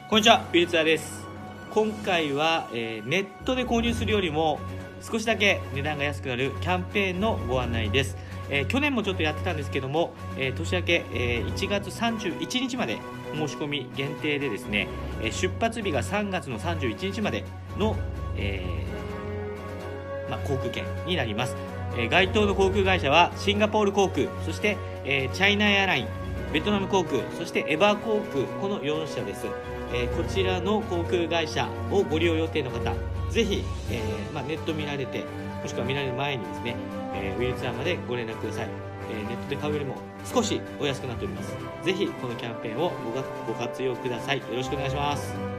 こんにちは、ビルツアーです。今回は、ネットで購入するよりも少しだけ値段が安くなるキャンペーンのご案内です。去年もちょっとやってたんですけども、年明け、1月31日まで申し込み限定でですね、出発日が3月の31日までの、航空券になります。該当の航空会社はシンガポール航空、そして、チャイナエアライン、ベトナム航空、そしてエバー航空、この4社です。こちらの航空会社をご利用予定の方、ぜひ、ネット見られて、もしくは見られる前にですね、ウィルツアーまでご連絡ください。ネットで買うよりも少しお安くなっております。ぜひこのキャンペーンをご活用ください。よろしくお願いします。